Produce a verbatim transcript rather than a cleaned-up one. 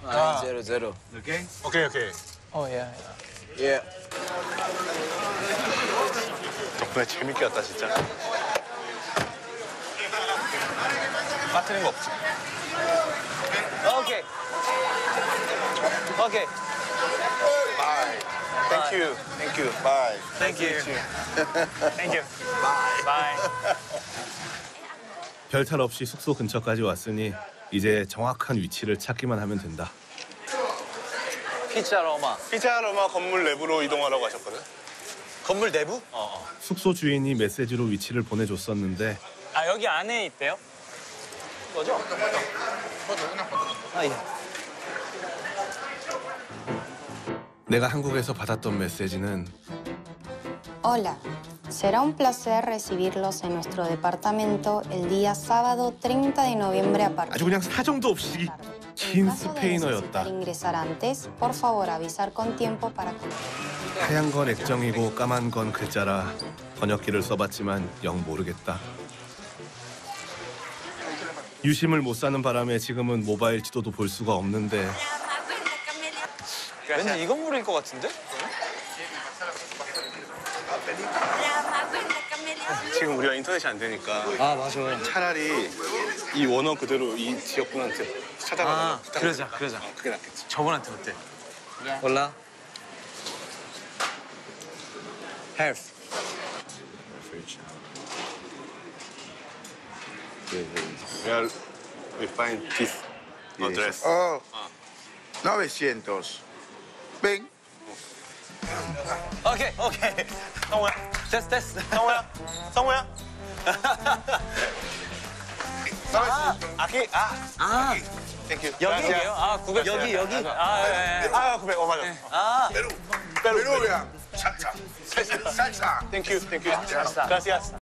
nine zero zero. Okay? Okay, okay. Oh yeah, yeah. Yeah. 덕분에 재밌게 왔다, 진짜. 빠뜨린 거 없지? Okay. Okay. Bye. Thank you. Thank you. Bye. Thank you. Thank you. Bye. Bye. 별탈 없이 숙소 근처까지 왔으니 이제 정확한 위치를 찾기만 하면 된다. 피자 로마. 피자 로마 건물 내부로 이동하라고 하셨거든? 건물 내부? 어. 숙소 주인이 메시지로 위치를 보내줬었는데 아 여기 안에 있대요? 뭐죠? 아 예. 내가 한국에서 받았던 메시지는 Hola, será un placer recibirlos en nuestro departamento el día sábado treinta de noviembre a partir 아주 그냥 사정도 없이 긴 스페인어였다. ingresar antes, por favor avisar con tiempo para 하얀 건 액정이고 까만 건 글자라 번역기를 써봤지만 영 모르겠다. 유심을 못 사는 바람에 지금은 모바일 지도도 볼 수가 없는데 왠지 이 건물일 것 같은데? 지금 우리가 인터넷이 안 되니까 아 맞아. 차라리 이 원어 그대로 이 지역분한테 찾아가는 아 그러자 그러자. 어, 그게 낫겠지. 저분한테 어때? Hola. Health. Where we find this address. Oh, novecientos. Ven. 오케이 오케이. 성우야. 됐어 됐어. 성우야, 성우야. 아, aquí, 아, 아 thank you. 여기예요? 아 구백. 여기 여기. 아 예. 예. 아, 구백, 어 맞아. 아. Perú. Peruvian. Salsa. Salsa. Thank you, thank you. Salsa. Gracias.